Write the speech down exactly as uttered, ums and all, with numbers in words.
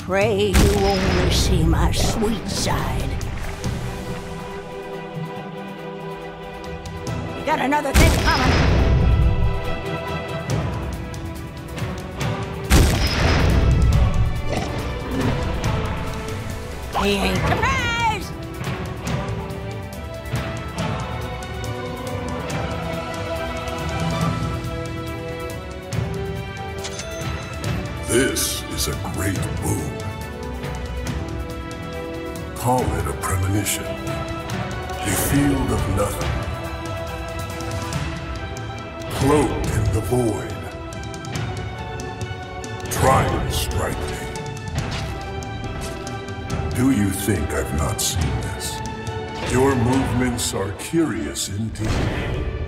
pray you only see my sweet side. You got another thing coming. He ain't surprised! This is a great boon. Call it a premonition. A field of nothing. Cloaked in the void. Try and strike me. Do you think I've not seen this? Your movements are curious indeed.